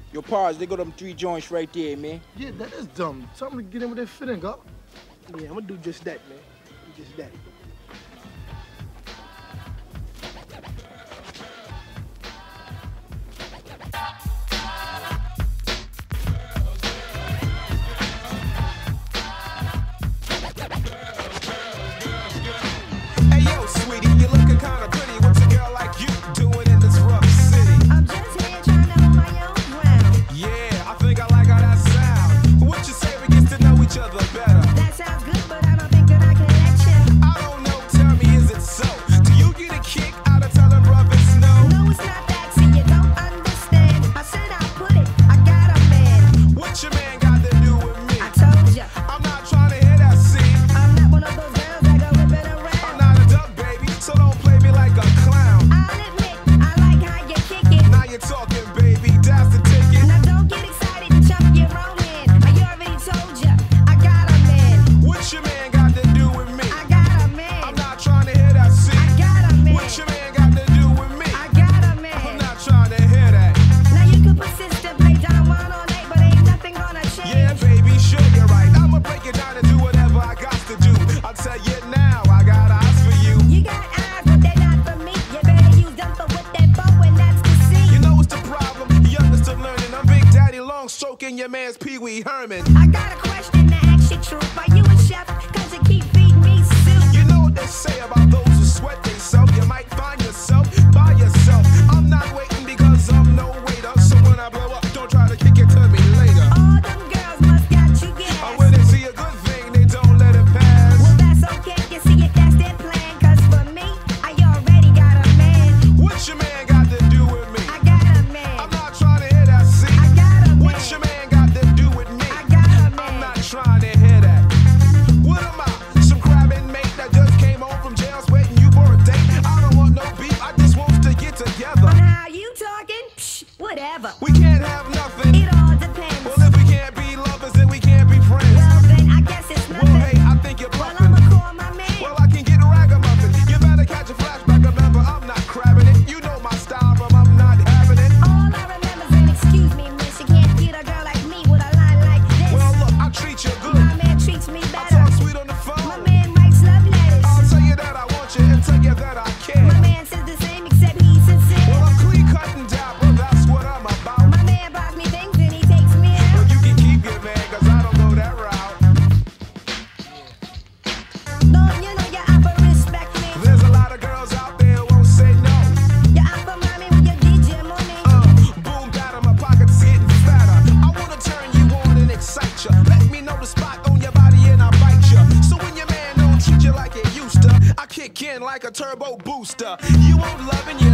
Yo, pause, they got them 3 joints right there, man. Yeah, that is dumb. Tell them to get in with their fitting, go. Yeah, I'm gonna do just that, man. Do just that. Hey yo, sweetie, you looking kinda pretty. What's a girl like you doing in this rough city? I'm just here trying to hold my own ground. Yeah, I think I like how that sound. What you say we get to know each other better? That sounds good, but I don't think that I can let you. I don't know, tell me, is it so? Do you get a kick out of telling brothers no? No, it's not that, see, you don't understand. How should I put it? I got a man. What your man got to do with me? I told ya. I'm not trying to hear that, see? I'm not one of those girls that go whipping I'm around. not a duck, baby, so don't play me like a clown. I'll admit, I like how you kick it. Now you're talking, baby, that's the ticket. Now don't get excited and jump your own in. I already told ya, I got a man. What your man got to do with me? I got a man. I'm not trying to hear that, see? I got a man. What your man got to do with me? I got a I'm man. not trying to hear that. Now you can persist and play Don Juan all day, but ain't nothing gonna change. Yeah, baby, sure you're right. I'ma break it down and do whatever I got to do. I'll tell you now, I got eyes for you. You got eyes, but they're not for me. You better use them for what they're for, and that's to see. You know what's the problem? Youngest of learning. I'm Big Daddy Long stroking your man's Pee Wee Herman. I got a question to ask you, true. Are you a chef? Cause you keep feeding me soup. You know what they say about those who sweat themselves. You might find yourself by yourself. I'm not waiting because I'm no waiter. So when I blow up, don't try to kick it to me later. All them girls must got you gas. Or when they see a good thing, they don't let it pass. Well, that's okay. You see if that's their plan. Cause for me, I already got a man. What your man got to do with me? I got a man. I'm not trying to hear that, see? I got a man. What your man got to do with me? I got a man. I'm not trying to hear that. What am I? Some crabbing mate that just came home from jail sweating you for a date? I don't want no beef, I just want to get together. On how you talking? Psh, whatever. We can't have nothing. It all depends. Well, if we can't be lovers, then we can't be friends. Well, then I guess it's Well, nothing. hey, I think you're Well, bluffing. I'ma call my man. Well, I can get a ragamuffin. You better catch a flashback. Remember, I'm not crabbing it. You know my style, but I'm not having it. All I remember's an excuse me, miss. You can't get a girl like me with a line like this. Well, look, I treat you good. My man treats me I better. talk sweet on the My phone. man writes love letters. I'll tell you that I want you and tell you that I care. My man says the same, except he's sincere. Well, I'm clean cut and dapper. That's what I'm about. My man buys me things and he takes me Well, out. you can keep your man, cause I don't go that route. Don't you know you're out for respect me? There's a lot of girls out there who won't say no. You're out for mommy with your DJ money. Boom, that my pockets getting fatter. I wanna turn you on and excite you. Let me know the spot on your body and I'll bite you. So when your man don't treat you like it used to, I kick in like a turbo booster. You won't love and you